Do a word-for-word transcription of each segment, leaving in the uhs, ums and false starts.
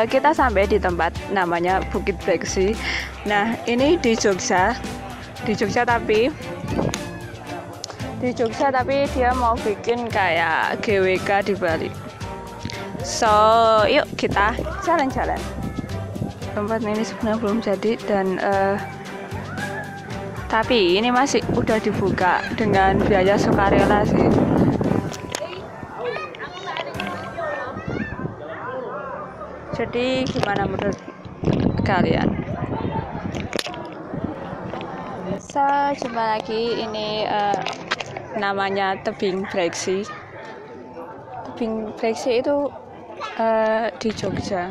kita sampai di tempat namanya Bukit Breksi. Nah, ini di Jogja, di Jogja tapi di Jogja tapi dia mau bikin kayak G W K di Bali. So, yuk kita jalan-jalan. Tempat ini sebenarnya belum jadi dan uh, tapi ini masih udah dibuka dengan biaya sukarela sih. Jadi gimana menurut kalian? So, jumpa lagi, ini uh, namanya Tebing Breksi. Tebing Breksi itu uh, di Jogja.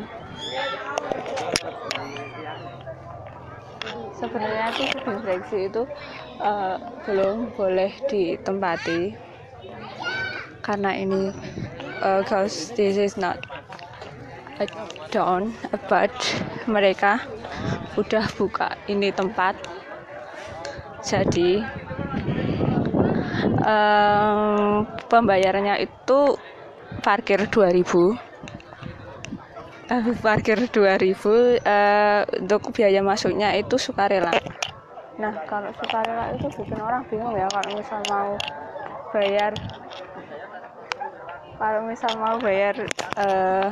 Sebenarnya sih Tebing Breksi itu uh, belum boleh ditempati karena ini uh, cause this is not a down, but mereka udah buka ini tempat. Jadi um, pembayarannya itu parkir dua ribu uh, parkir dua ribu uh, untuk biaya masuknya itu sukarela. Nah, kalau sukarela itu bikin orang bingung ya, kalau misal mau bayar kalau misal mau bayar uh,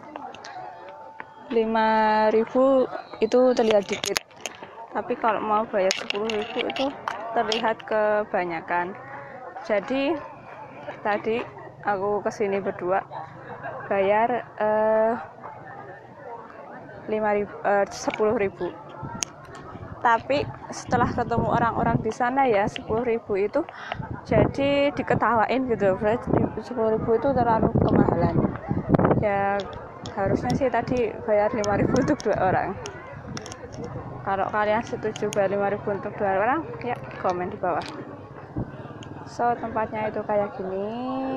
lima ribu itu terlihat dikit, tapi kalau mau bayar sepuluh ribu itu terlihat kebanyakan. Jadi tadi aku kesini berdua bayar eh, lima ribu, eh, sepuluh ribu, tapi setelah ketemu orang-orang di sana ya sepuluh ribu itu jadi diketawain gitu, berarti sepuluh ribu itu terlalu kemahalan ya. Harusnya sih tadi bayar lima ribu untuk dua orang. Kalau kalian setuju bayar lima ribu untuk dua orang, ya komen di bawah. So, tempatnya itu kayak gini.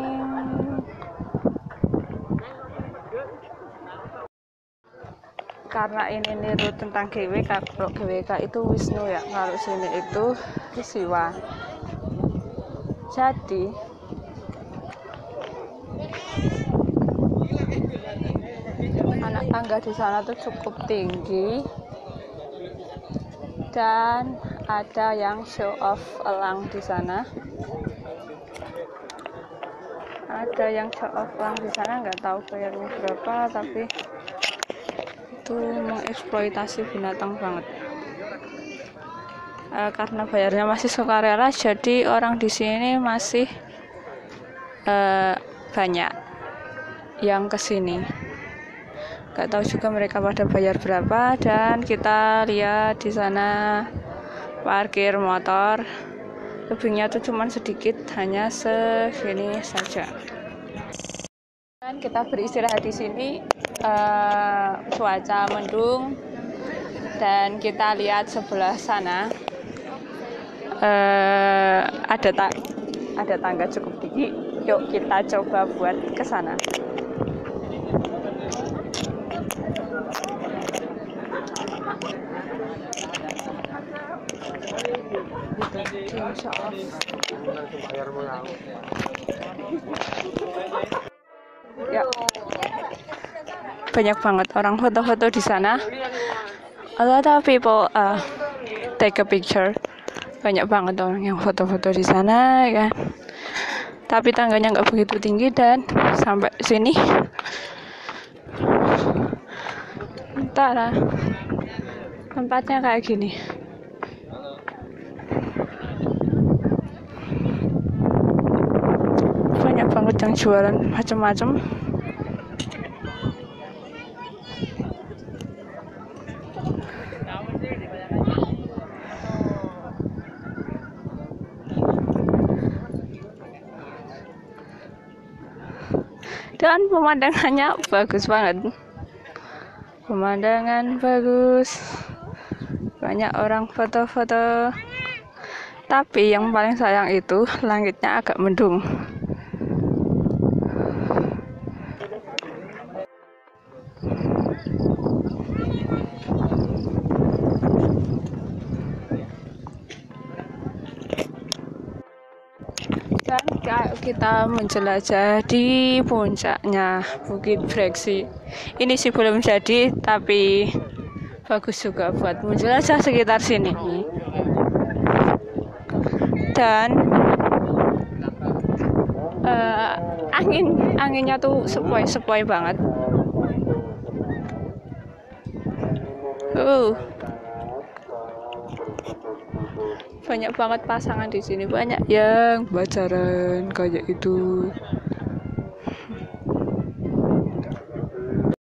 Karena ini niru tentang G W K, kalau G W K itu Wisnu ya, kalau sini itu Siwa. Jadi anak tangga di sana tuh cukup tinggi dan ada yang show off elang di sana. Ada yang show off elang di sana, nggak tahu bayarnya berapa, tapi itu mengeksploitasi binatang banget. E, karena bayarnya masih sukarela, jadi orang di sini masih e, banyak yang kesini. Gak tahu juga mereka pada bayar berapa. Dan kita lihat di sana parkir motor, tebingnya tuh cuman sedikit, hanya segini saja. Dan kita beristirahat di sini, uh, cuaca mendung, dan kita lihat sebelah sana uh, ada ta- ada tangga cukup tinggi. Yuk kita coba buat ke sana. Ya, banyak banget orang foto-foto di sana. A lot of people uh, take a picture. Banyak banget orang yang foto-foto di sana, ya. Tapi tangganya nggak begitu tinggi dan sampai sini. Entahlah, tempatnya kayak gini. Banyak banget yang jualan macam-macam. Dan pemandangannya bagus banget. Pemandangan bagus. Banyak orang foto-foto. Tapi yang paling sayang itu langitnya agak mendung. Dan kita menjelajah di puncaknya Bukit Breksi. Ini sih belum jadi, tapi bagus juga buat menjelajah sekitar sini. Dan uh, angin anginnya tuh sepoi-sepoi banget. Uh. Banyak banget pasangan di sini, banyak yang pacaran kayak itu.